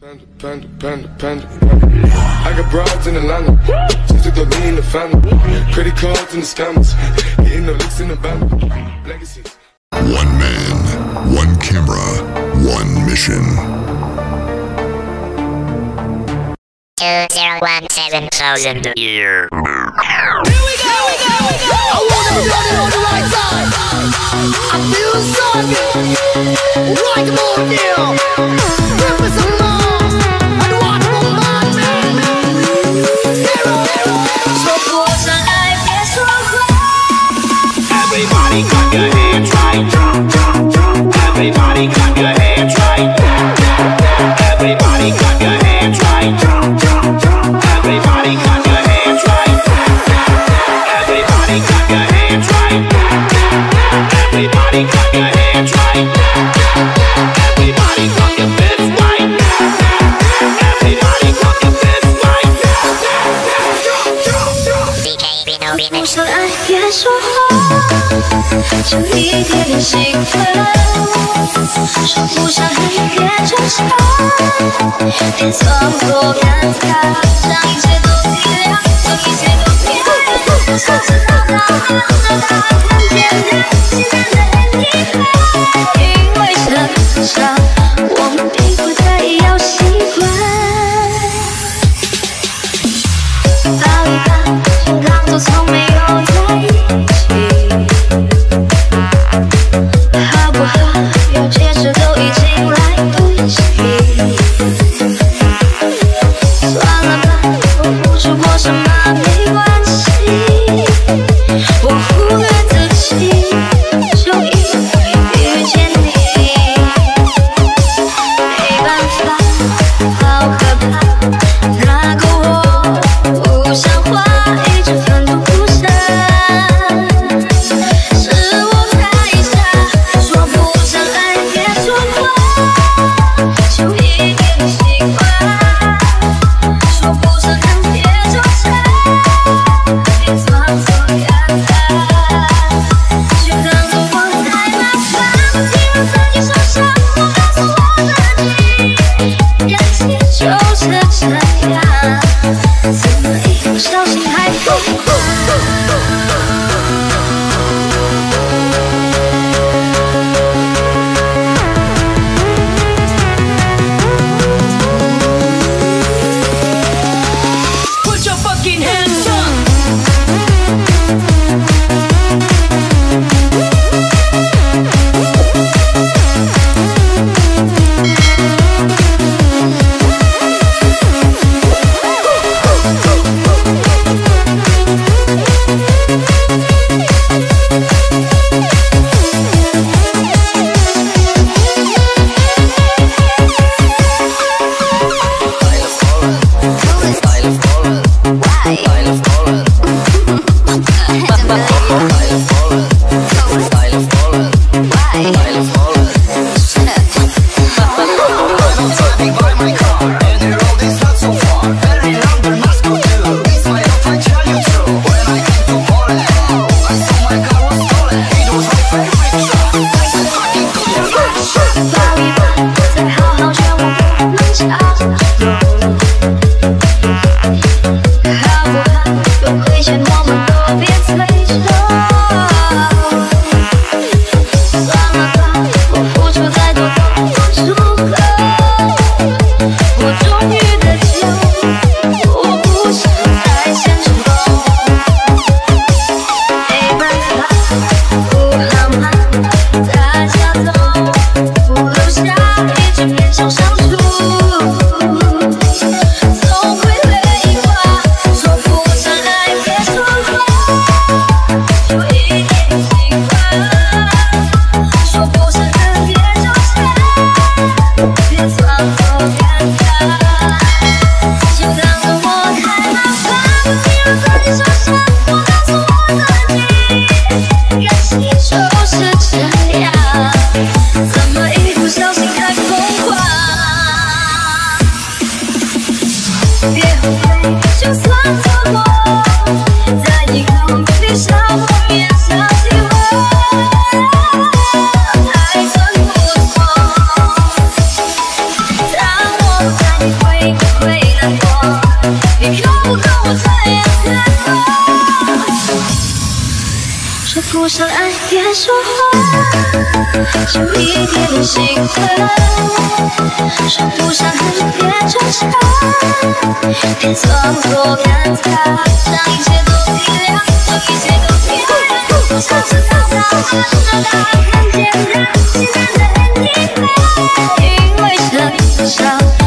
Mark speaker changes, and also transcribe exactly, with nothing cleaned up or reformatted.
Speaker 1: Panda, panda, panda, panda. I got broads in Atlanta, just took the lean in the family. Credit cards and the scammers, hitting the licks in the band. Legacies.
Speaker 2: One man, one camera, one mission.
Speaker 3: Two zero one seven thousand a year.
Speaker 4: Here we go, here we go, here we go. I want everybody on the right side. I feel so good. Right, come on now. Give me some more. I don't want more man, man, man. Hero, hero. 说过相爱别说谎。Everybody clap your hands right. Everybody clap your hands right. Everybody clap your hands right. Everybody clap your hands right. Everybody clap your hands right. Everybody clap your hands right. Everybody clap your fists right. Everybody clap your fists right.
Speaker 3: D K Vino Remix。
Speaker 5: 不想爱别说谎，就一点点兴奋。说不想黑别逞强，别装作尴尬，让一切都一样，让一切都变。说知道他让他看见人心的遗憾，因为身上我们并不太要习惯。抱一抱，就当作从没有在一起。好不好？要解释都已经来不及。算了吧，我付出过什么没关系，我忽略自己。 不上爱别说话，就一点点兴奋。说不上恨别纠缠，别装作尴尬，让一切都体谅，让一切都体谅。像是早早的知道很简单，简单的很遗憾，因为想想。